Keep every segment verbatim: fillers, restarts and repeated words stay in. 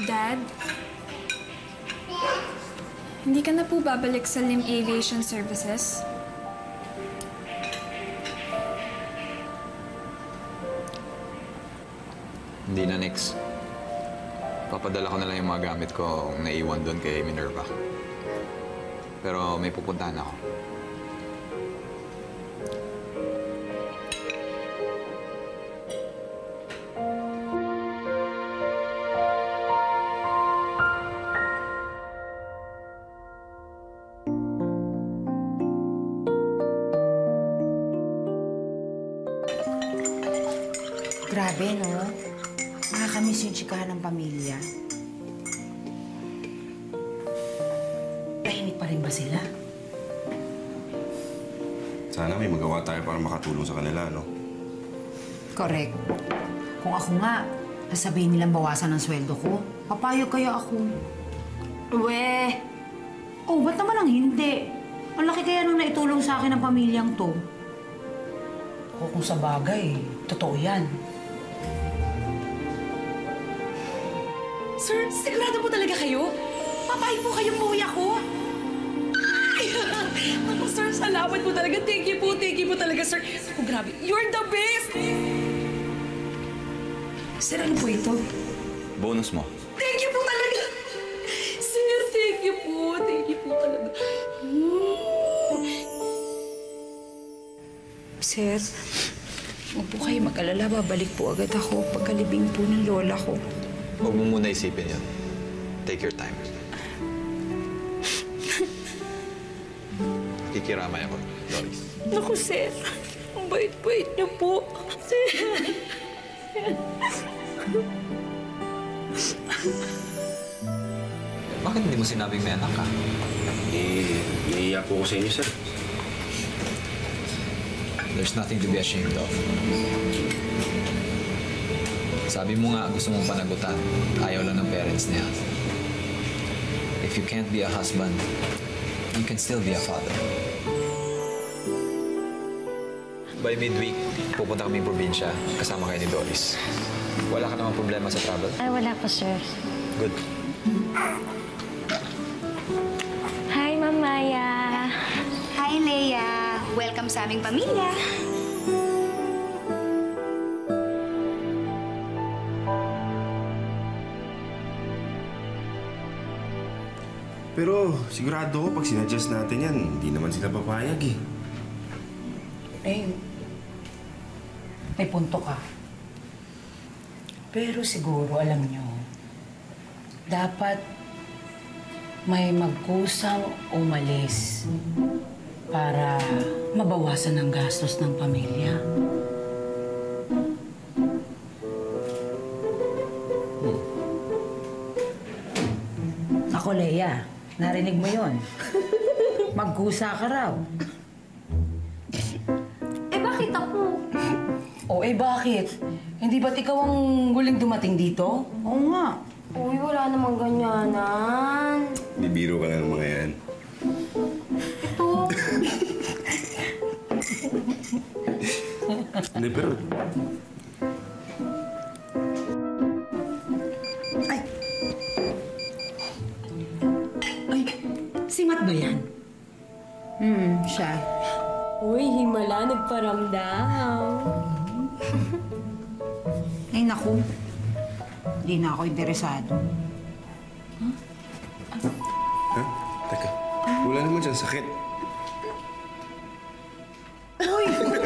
Dad, hindi ka na po babalik sa Lim Aviation Services? Hindi na, Nix. Papadala ko na lang yung mga gamit ko naiwan doon kay Minerva. Pero may pupuntahan ako. Grabe, no? Nakakamiss yung chikahan ng pamilya. Tahimik pa rin ba sila? Sana may magawa tayo para makatulong sa kanila, no? Correct. Kung ako nga, sasabihin nilang bawasan ng sweldo ko, papayag kaya ako. We! Oh, ba't naman ang hindi? Ang laki kaya nung naitulong sa akin ng pamilyang to. O kung sa bagay, totoo yan. Sir, sigurado po talaga kayo? Papayag po kayong buhay ako? Ay! Ako, sir, salamat po talaga. Thank you po, thank you po talaga, sir. Oh, grabe. You're the best! Sir, ano po ito? Bonus mo. Thank you po talaga! Sir, thank you po. Thank you po talaga. Sir, huwag po kayo mag-alala. Babalik po agad ako pagkalibing po ng lola ko. Huwag mo muna isipin yun. Take your time. Kikiramay ako, Doris. Naku, sir. Ang bait-bait niyo po. Sir. Bakit hindi mo sinabing may anak ka? Eh, iiyak po ko sa inyo, sir. There's nothing to be ashamed of. Sabi mo nga gusto mong panagutan. Ayaw lang ng parents niya. If you can't be a husband, you can still be a father. By midweek, pupunta kami probinsya kasama kayo ni Doris. Wala ka namang problema sa travel? Ay, wala po, sir. Good. Hi, Ma'am Maya. Hi, Leia. Welcome sa aming pamilya. Pero sigurado ko pag sinadjust natin yan, hindi naman sila papayag eh. Eh, may punto ka. Pero siguro, alam nyo, dapat may magkusang umalis para mabawasan ang gastos ng pamilya. Hmm. Ako, Leia, narinig mo yon. Magkusa ka raw. Eh, bakit ako? O eh, bakit? Hindi ba't ikaw ang huling dumating dito? Oo nga. Uy, wala namang ganyanan. Bibiro ka na ng mga yan. Ito. Hindi, pero... Ay! Ay, si Matt ba yan? Hmm, siya. Uy, himala, nagparamdam. Ay, naku. Hindi na ako interesado. Ha? Teka, wala naman siyang sakit. Uy!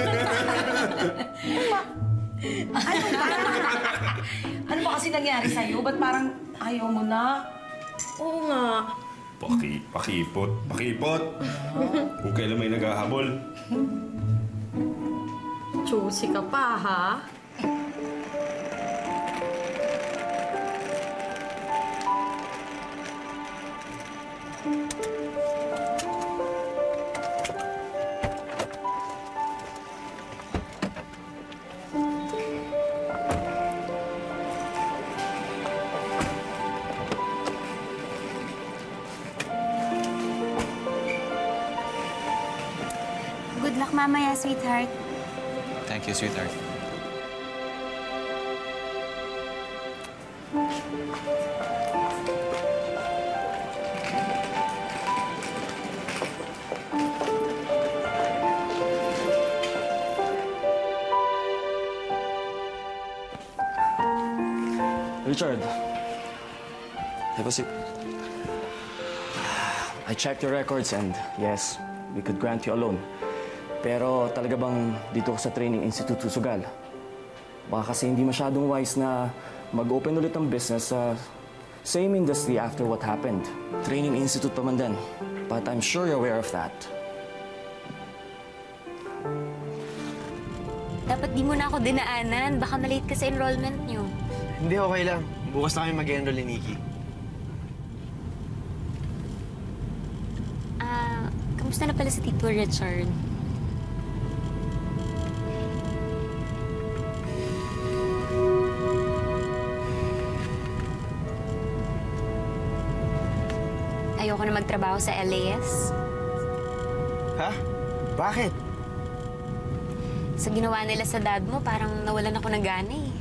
ano ba? Ano ba kasi nangyari sa'yo? Ba't parang ayaw mo na? Oo nga. Paki, pakipot, pakipot. Kung kailan may naghahabol. Choosy ka pa, ha? Good luck mamaya, sweetheart. Thank you, sweetheart. Richard. Have a seat. I checked your records and yes, we could grant you a loan. Pero talaga bang dito ka sa Training Institute susugal? Baka kasi hindi masyadong wise na mag-open ulit ng business sa same industry after what happened. Training Institute pa man din. But I'm sure you're aware of that. Dapat di mo na ako dinaanan. Baka malate ka sa enrollment niyo. Hindi, okay lang. Bukas na kami mag-enroll ni Nikki. Ah, kamusta na pala si Tito Richard? Ayoko na magtrabaho sa L A S. Ha? Bakit? Sa ginawa nila sa dad mo, parang nawalan ako ng gana eh.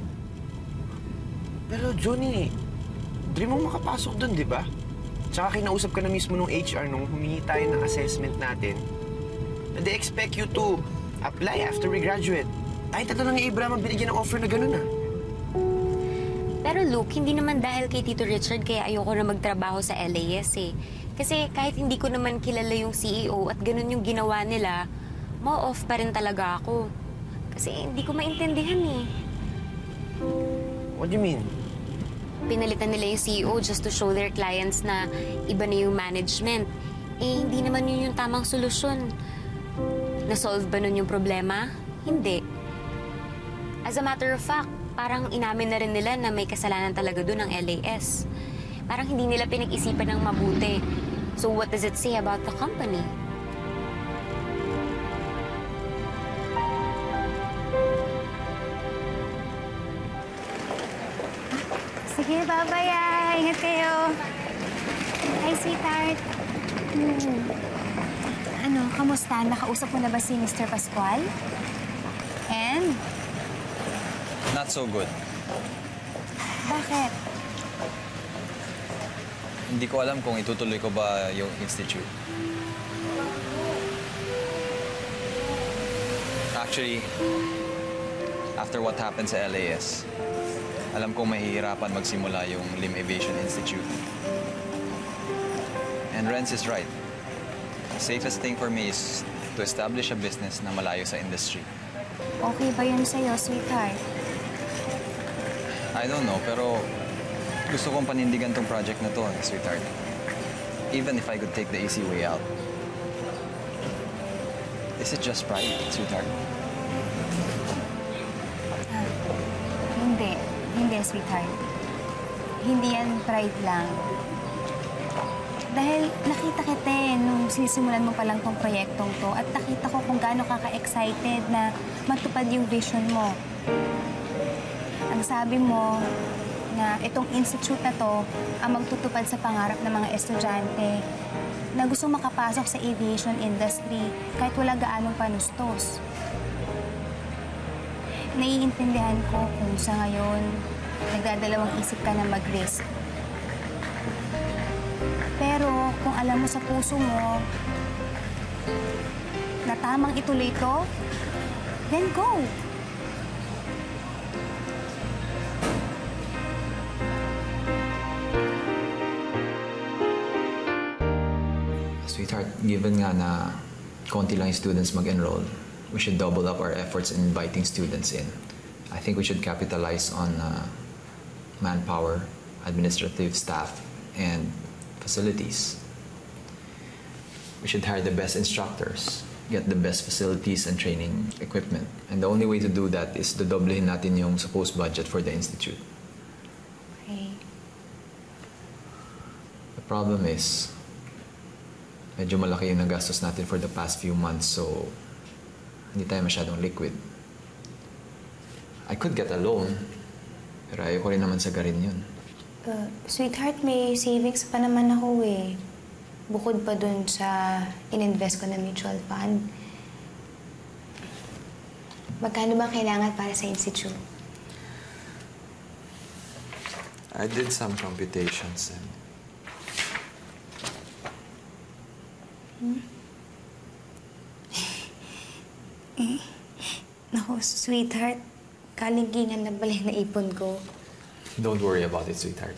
Pero Johnny, dream mo makapasok doon, di ba? Tsaka kinausap ka na mismo nung H R nung humingi tayo ng assessment natin. Na they expect you to apply after we graduate. Kahit ito lang yung Abraham ang binigyan ng offer na gano'n ah. Pero Luke, hindi naman dahil kay Tito Richard kaya ayoko na magtrabaho sa L A S eh. Kasi kahit hindi ko naman kilala yung C E O at ganun yung ginawa nila, mo-off pa rin talaga ako. Kasi hindi ko maintindihan eh. What do you mean? Pinalitan nila yung C E O just to show their clients na iba na yung management. Eh, hindi naman yun yung tamang solusyon. Na-solve ba nun yung problema? Hindi. As a matter of fact, parang inamin na rin nila na may kasalanan talaga doon ng L A S. Parang hindi nila pinag-isipan ng mabuti. So what does it say about the company? Sige, bye-bye ah. Ingat kayo. Hi, sweetheart. Hmm. Ano, kamusta? Nakausap mo na ba si Mister Pascual? And? Not so good. Bakit? Hindi ko alam kung itutuloy ko ba yung institute. Actually, after what happened sa L A S, alam kong mahihirapan magsimula yung Lim Aviation Institute. And Renz is right. The safest thing for me is to establish a business na malayo sa industry. Okay ba yun sa'yo, sweetheart? I don't know, pero gusto kong panindigan tong project na to, eh, sweetheart. Even if I could take the easy way out. Is it just pride, sweetheart? Ah, hindi. Hindi, sweetheart. Hindi yan pride lang. Dahil nakita kita eh, nung sinisimulan mo pa lang tong proyektong to at nakita ko kung gaano ka ka-excited na matupad yung vision mo. Ang sabi mo na itong institute na to ang magtutupad sa pangarap ng mga estudyante na gusto makapasok sa aviation industry kahit wala gaanong panustos. Naiintindihan ko kung sa ngayon nagdadalawang isip ka na mag-risk. Pero kung alam mo sa puso mo na tamang ituloy ito, then go! Sweetheart, given nga na konti lang yung students mag-enroll, we should double up our efforts in inviting students in. I think we should capitalize on uh, manpower, administrative staff, and facilities. We should hire the best instructors, get the best facilities and training equipment. And the only way to do that is to doublehin natin yung supposed budget for the institute. Okay. The problem is, medyo malaki yung nagastos natin for the past few months, so hindi tayo masyadong liquid. I could get a loan, pero ayoko rin naman sagarin yun. Uh, sweetheart, may savings pa naman ako eh. Bukod pa dun sa ininvest ko na mutual fund. Magkano ba kailangan para sa institute? I did some computations and Hmm? eh, naku, sweetheart. Kalingingan na bala na ipon ko. Don't worry about it, sweetheart.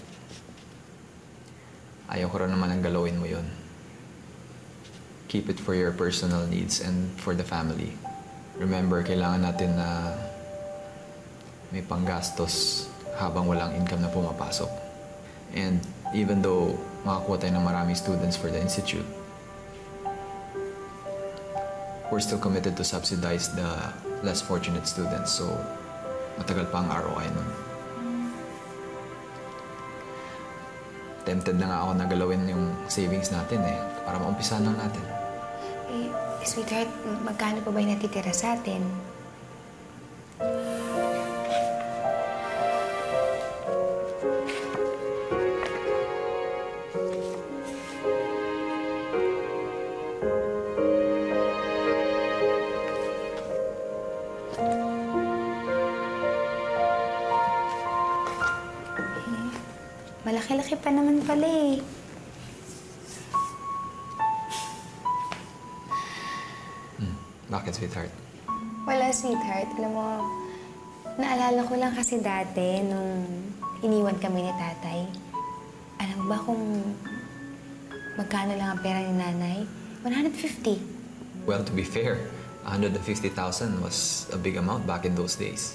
Ayaw ko rin naman ang galawin mo yun. Keep it for your personal needs and for the family. Remember, kailangan natin na may panggastos habang walang income na pumapasok. And even though makakuha tayo ng maraming students for the institute, we're still committed to subsidize the less fortunate students. So, matagal pa ang R O I nun. Tempted na nga ako na galawin yung savings natin eh, para maumpisa lang natin. Eh, sweetheart, magkano pa ba yung natitira sa atin? Malaki-laki pa naman pala eh. Hmm. Bakit, sweetheart? Wala, sweetheart. Alam mo, naalala ko lang kasi dati nung iniwan kami ni tatay. Alam mo ba kung magkano lang ang pera ni nanay? one hundred fifty. Well, to be fair, one hundred fifty thousand was a big amount back in those days.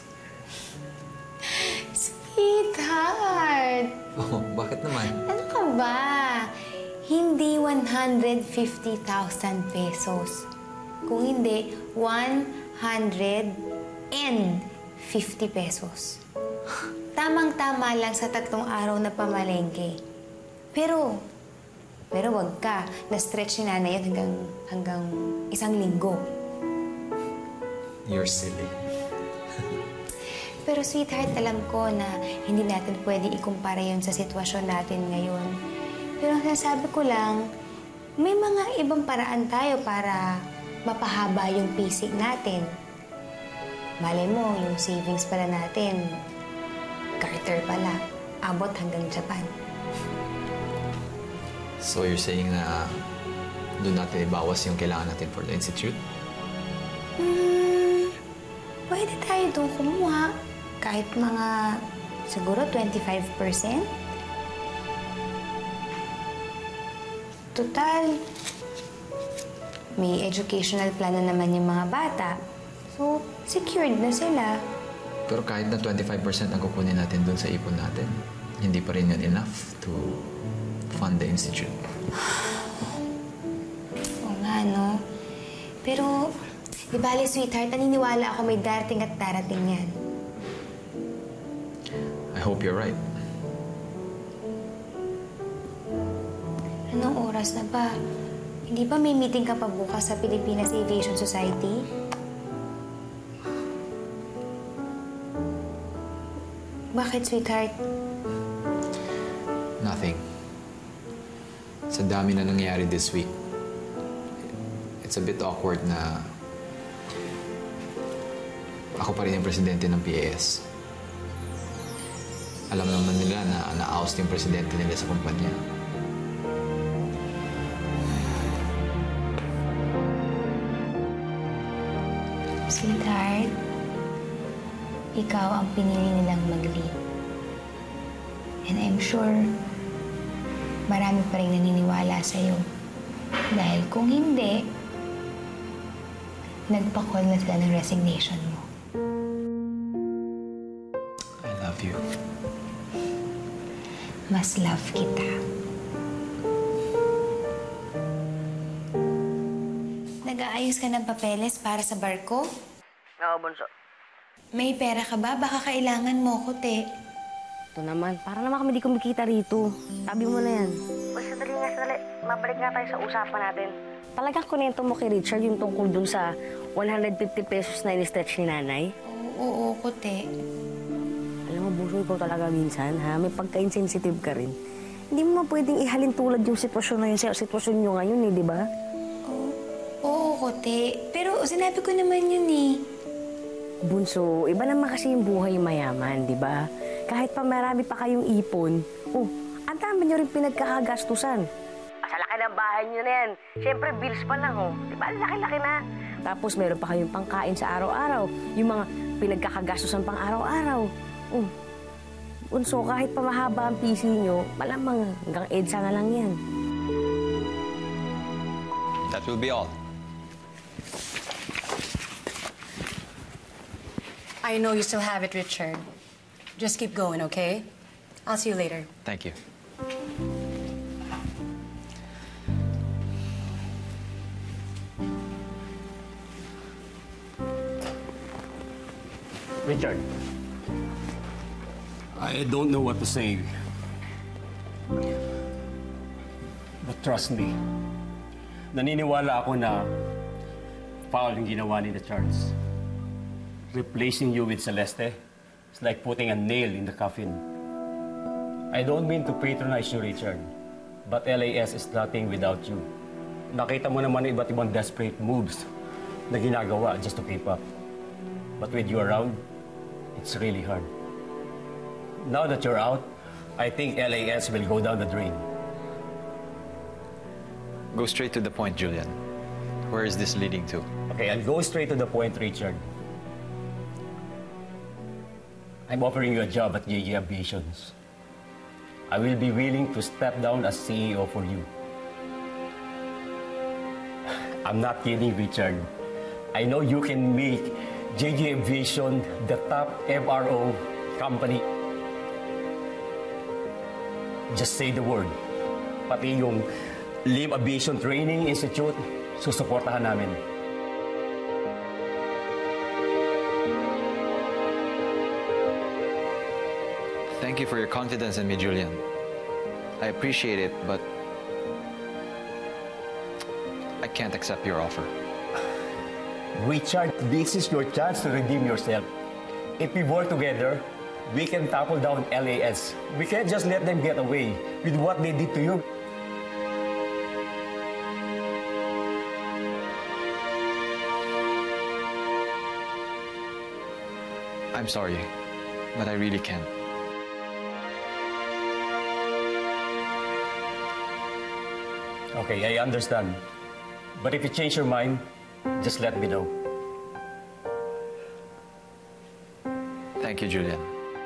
Sweetheart! Oh, bakit naman? Ano ka ba? Hindi one hundred fifty thousand pesos. Kung hindi, one hundred fifty pesos. Tamang-tama lang sa tatlong araw na pamalengke. Pero, pero wag ka. Na-stretch ni nanay yun hanggang, hanggang isang linggo. You're silly. Pero sweetheart, alam ko na hindi natin pwede ikumpara yun sa sitwasyon natin ngayon. Pero ang sinasabi ko lang, may mga ibang paraan tayo para mapahaba yung pisik natin. Malay mo, yung savings pala natin, Carter pala, abot hanggang Japan. So you're saying na doon natin ibawas yung kailangan natin for the institute? Hmm, pwede tayo doon kumuha. Kahit mga, siguro twenty-five percent. Total, may educational plan na naman yung mga bata. So, secured na sila. Pero kahit na twenty-five percent ang kukunin natin doon sa ipon natin, hindi pa rin yun enough to fund the institute. Oo nga, no? Pero, di bali, sweetheart, naniniwala ako may darating at darating yan. I hope you're right. Anong oras na ba? Hindi ba may meeting ka pa bukas sa Pilipinas Aviation Society? Bakit, sweetheart? Nothing. Sa dami na nangyari this week, it's a bit awkward na ako pa rin yung presidente ng P A S. Alam naman nila na na-oust yung presidente nila sa kumpanya. Sweetheart, ikaw ang pinili nilang mag-lead. And I'm sure, marami pa rin naniniwala sa'yo. Dahil kung hindi, nagpa-call na sila ng resignation mo. I love you. Mas love kita. Nag-aayos ka ng papeles para sa barko? Oo, Bunso. May pera ka ba? Baka kailangan mo ko, te. Ito naman, para naman kami di kumikita rito. Tabi mo na yan. O, sandali nga, sandali. Mabalik nga tayo sa usapan natin. Talagang kunento mo kay Richard yung tungkol dun sa one hundred fifty pesos na in-stretch ni nanay? Oo, oo, ko, te. Alam mo, Bunso, ikaw talaga minsan, ha? May pagka-insensitive ka rin. Hindi mo ma pwedeng ihalin tulad yung sitwasyon na yun sa sitwasyon nyo ngayon, eh, di ba? Oo, kote. Pero sinabi ko naman yun eh. Bunso, iba naman kasi yung buhay mayaman, di ba? Kahit pa marami pa kayong ipon, oh, ang dami nyo rin pinagkakagastusan. Sa laki ng bahay nyo na yan. Siyempre, bills pa lang, oh. Di ba? Laki-laki na. Tapos meron pa kayong pangkain sa araw-araw. Yung mga pinagkakagastusan pang araw-araw. Oh. Bunso, kahit pa mahaba ang P C nyo, malamang hanggang EDSA na lang yan. That will be all. I know you still have it, Richard. Just keep going, okay? I'll see you later. Thank you. Richard, I don't know what to say. But trust me, naniniwala ako na foul yung ginawa ni Charles. Replacing you with Celeste is like putting a nail in the coffin. I don't mean to patronize you, Richard, but L A S is nothing without you. Nakita mo naman yung iba't ibang desperate moves na ginagawa just to keep up. But with you around, it's really hard. Now that you're out, I think L A S will go down the drain. Go straight to the point, Julian. Where is this leading to? Okay, I'll go straight to the point, Richard. I'm offering you a job at J J Aviations. I will be willing to step down as C E O for you. I'm not kidding, Richard. I know you can make J J Aviation the top M R O company. Just say the word. Pati yung Lim Aviation Training Institute, susuportahan namin. Thank you for your confidence in me, Julian. I appreciate it, but I can't accept your offer. Richard, this is your chance to redeem yourself. If we work together, we can topple down L A S. We can't just let them get away with what they did to you. I'm sorry, but I really can't. Okay, I understand. But if you change your mind, just let me know. Thank you, Julian.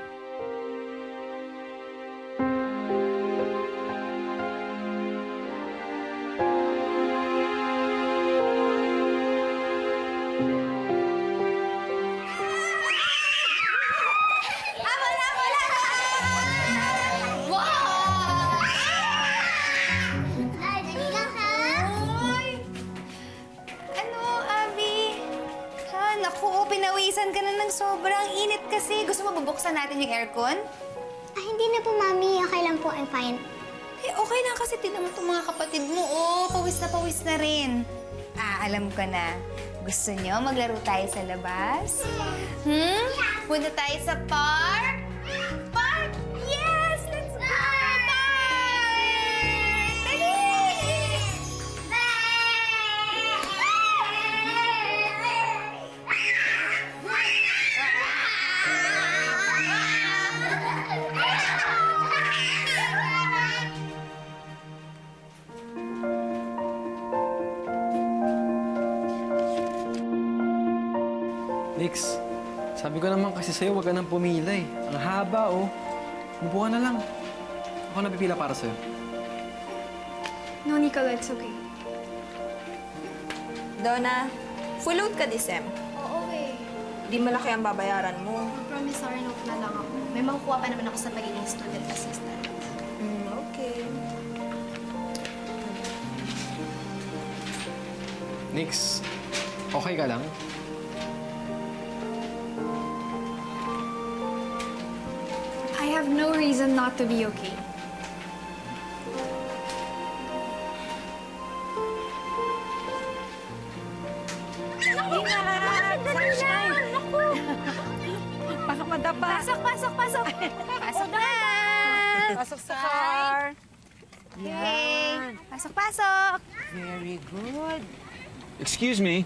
Pinawisan ka na ng sobrang init kasi. Gusto mo bubuksan natin yung aircon? Ah, hindi na po, Mami. Okay lang po. I'm fine. Eh, okay lang kasi tinan mo itong mga kapatid mo. Oh, pawis na pawis na rin. Ah, alam ko na. Gusto nyo maglaro tayo sa labas? Hmm? Punta tayo sa park? Park? Yes! Let's go! Park! Dali! Nix, sabi ko naman kasi sa'yo, huwag ka nang pumila eh. Ang haba, oh. Umupo ka na lang. Ako napipila para sa'yo. No, Nicola, it's okay. Donna, full load ka, Disem. Oo eh. Di malaki ang babayaran mo. Promissory note na lang ako. May makukuha pa naman ako sa pagiging student assistant. Mm, okay. Nix, okay ka lang? I have no reason not to be okay. Pasok, madapa. Pasok, pasok, pasok. Pasok na. Pasok sa car. Yay. Pasok, pasok. Very good. Excuse me.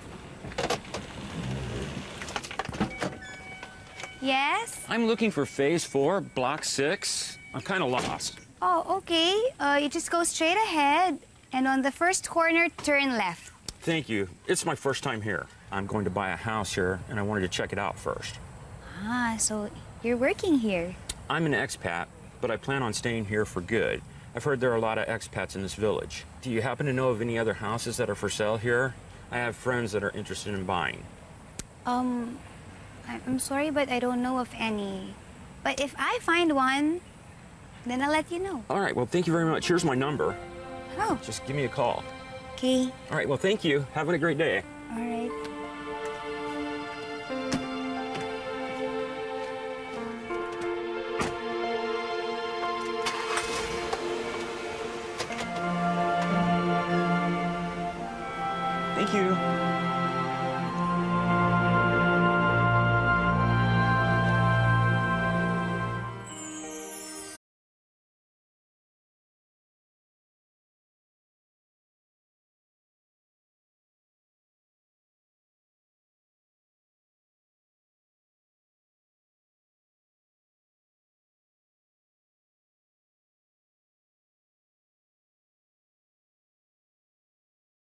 Yes? I'm looking for phase four, block six. I'm kind of lost. Oh, okay. Uh, you just go straight ahead. And on the first corner, turn left. Thank you. It's my first time here. I'm going to buy a house here, and I wanted to check it out first. Ah, so you're working here? I'm an expat, but I plan on staying here for good. I've heard there are a lot of expats in this village. Do you happen to know of any other houses that are for sale here? I have friends that are interested in buying. Um, I- I'm sorry, but I don't know of any. But if I find one, then I'll let you know. All right, well, thank you very much. Here's my number. Oh. Just give me a call. Okay. All right, well, thank you. Have a great day. All right. Thank you.